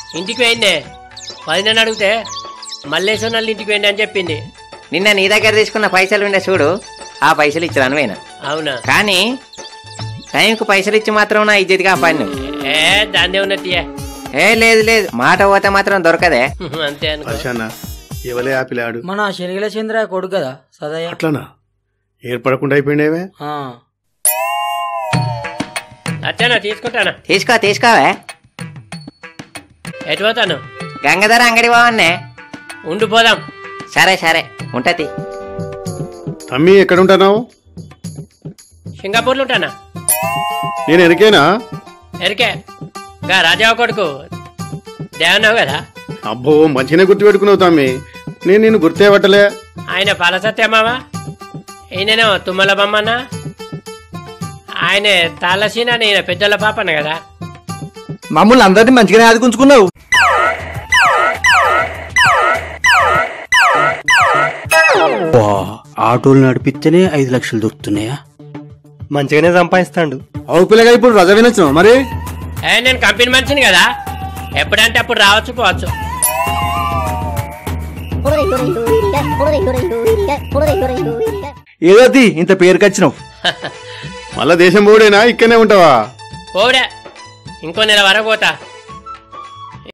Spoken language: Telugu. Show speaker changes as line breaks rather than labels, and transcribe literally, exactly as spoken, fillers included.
ఇంటికి పోయిందే పదినని అడిగితే మల్లేశ్వర నల్లి ఇంటికి పోయింది అని చెప్పింది.
నిన్న నీ దగ్గర తీసుకున్న పైసలు ఉండే చూడు, ఆ పైసలు ఇచ్చాను పోయినా.
అవునా?
కానీ టైంకు పైసలు ఇచ్చి మాత్రం నా ఇజ్జతిగా పన్ను.
ఏ దాందే ఉన్నది.
ఏ లేదు లేదు, మాట పోతే మాత్రం దొరకదే.
అంతే అనుకో.
ఎవలే ఆ పిల్లాడు?
మన శనిగల చంద్ర కొడుకు కదా సదయ్య.
అట్లనా? ఏర్పడకుండా అయిపోయిండేవే.
అచ్చానా తీసుకుంటానా?
తీసుకో తీసుకోవే.
ఎటు పోతాను?
గంగాధర అంగడి బావన్నే.
ఉండిపోదాం.
సరే సరే ఉంటది.
తమ్మి ఎక్కడ ఉంటావు?
సింగపూర్లో ఉంటానా.
నేను ఎరికేనా?
ఎరికే గా రాజావ కొడుకు దేవన్నావు కదా.
అబ్బో మంచిగానే గుర్తు పెట్టుకున్నావు తమ్మి, నేను నిన్ను గుర్తే పట్టలే.
ఆయన పాలసత్యమావా, ఈయనేనో తుమ్మల బొమ్మనా, ఆయన తాళసీన, నేను పెద్దల పాపన కదా.
మమ్మల్ని అందరినీ మంచిగానే ఆదుకుంచుకున్నావు.
ఆటోలు నడిపిస్తేనే ఐదు లక్షలు దొరుకుతున్నాయా?
మంచిగానే సంపాదిస్తాడు.
అవు పిల్లగా ఇప్పుడు రజ వినొచ్చు మరి.
నేను కంపెనీ మనిషిని కదా, ఎప్పుడంటే అప్పుడు రావచ్చు పోవచ్చు.
ఏదోది ఇంత పేరుకొచ్చినావు.
మళ్ళా దేశం పోడేనా, ఇక్కడనే ఉంటావా?
పోడే, ఇంకో నెల వరకు పోతా.